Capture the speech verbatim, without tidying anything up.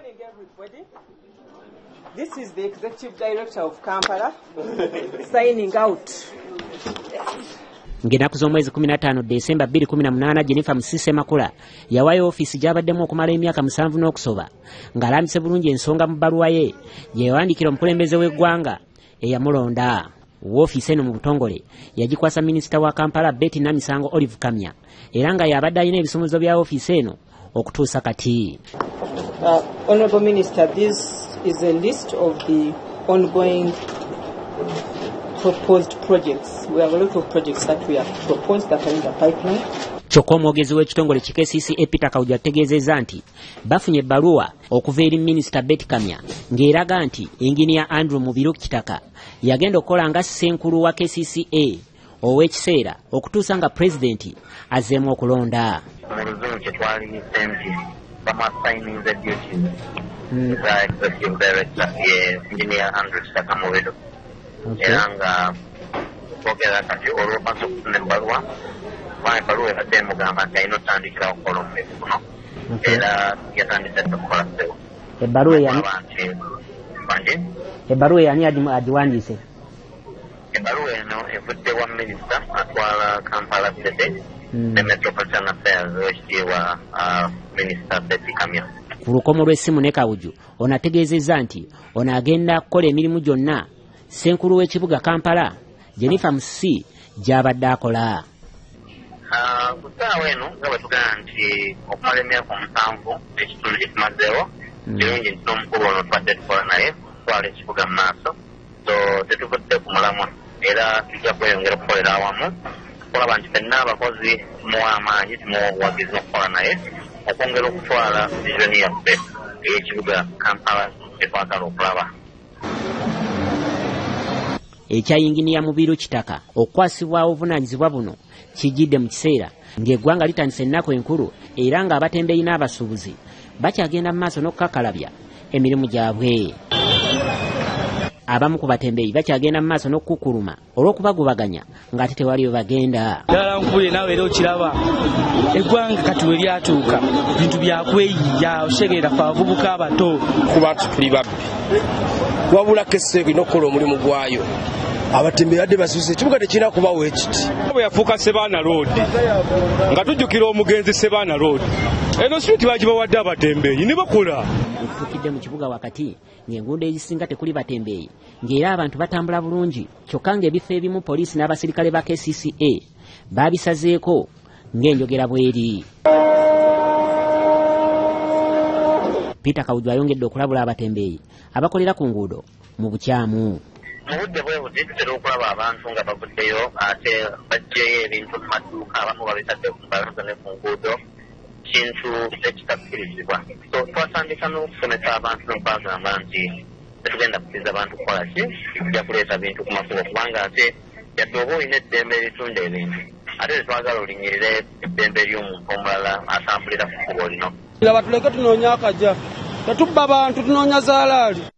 morning, everybody. This is the Executive Director of Kampala signing out. Ngenaku z'omwezi kumi na ttaano Desemba bbiri kumi na munaana Jennifer Musise Makula yawayo office gy'abaddemu okumala emyaka musanvu n'okusoba ng'alambise bulungi ensonga mu bbaluwa ye gye yawandiikira omukulembeze w'eggwanga eyamulonda. Woofiisi eno mu butongole yagikwasa minisita wa Kampala Betty Namisango Olive Kamya era nga yabadde alina ebisomozo bya woofiisi eno okutuusa kati. Uh, Honourable Minister, this is a list of the ongoing proposed projects. We have a lot of projects that we have proposed that are in the pipeline. Kyokka omwogezi w'ekitongole ki K C C A Peter Kawuju ategeezezza nti bafunye ebbaluwa okuva eri minisita Betty Kamya ng'eraga nti engineer Andrew Mubiru Kitaka yagenda okukola nga ssenkulu wa K C C A ow'ekiseera okutuusa nga pulezidenti azzeemu okulonda. Mu luzungu kye twali senti bamassigning the duties za executive director ye engineer Andrew Kitaka Mubiru. Era nga twogera kati olwo maze okufuna ebbaluwa Why Baru had them Mugama, I not standing around for a minute. Get under the corner. A Baruyan, a Baruyan, I do one, you say. A Baruyan, if they one minister, as well as Kampala City, the Metropolitan Affairs, which they were Minister Betty Kamya. Rukomo Simone Kawuju, on a tegeezezza nti ono agenda kukola emirimu gyonna Ssenkulu w'ekibuga Kampala Jennifer Musisi gy'abadde akola. Kusaawa eno nga bwe tugamba nti okumala emyaka omusanvu ekitundu kye tumazeewo kirungi nti n'omukulu ono tubadde tukola naye kutwala ekibuga mu maaso, so tetuvudde ku mulamwa era tujja kweyongera okukolera awamu okulaba nti ffenna abakozi tumuwa amaanyi tumuwa obuwagizi n'okukola naye okwongera okutwala vizioni yaffe ey'ekibuga Kampala kye twagala okulaba. Ekya Engineer Mubiru Kitaka okwasibwawo obuvunaanyizibwa buno kijjidde mu kiseera ng'eggwanga litandise ennaku enkulu era ng'abatembeeyi n'abasuubuzi bakyagenda mu maaso n'okukakalabya emirimu gyabwe. Abamu ku batembeeyi bakyagenda mu maaso n'okukkuluma olw'okubagubaganya ng'ate tewali we bagenda. Ddala nkule naawe era okiraba eggwanga kati we lyatuuka bintu byakweyiya oshegerera fe abavubuka abato kuba tuli babbi wabula kesseeko n'okukola omulimu gwayo. Abatembeeyi badde basuuse ekibuga tekirina kubawo ekiti. Bwe yafuuka Sebaana Road nga tujjukira omugenzi Sebaana Road eno street bagibawadde abatembeeyi ne bakola. Etuukidde mu kibuga wakati ng'enguudo ezisinga tekuli batembeeyi ng'era abantu batambula bulungi kyokka ng'ebifo ebimu poliisi n'abasirikale ba K C C A baabisazeeko ng'enjogera bweri. Peter Kawuju ayongedde okulabula abatembeeyi abakolera ku nguudo mu bukyamu. Mu budde bwe buti tutera okulaba abantu nga bavuddeyo ate baggyeyo ebintu mu maduuka abamu babitadde ku mbalaza ne ku nguudo kintu ekitakkirizibwa. So twasandika n'okusomesa abantu n'okubagamba nti tetugenda kukiriza abantu kukola ki tujja kuleeta bintu ku makubo kubanga ate yadde oba olina eddembe eritunda ebintu ate tetwagala olinyirire eddembe ly'omuntu omulala atambulira ku kkubo lino. Tuleke tunoonya akajja tetubba bantu tunoonya zaalaali.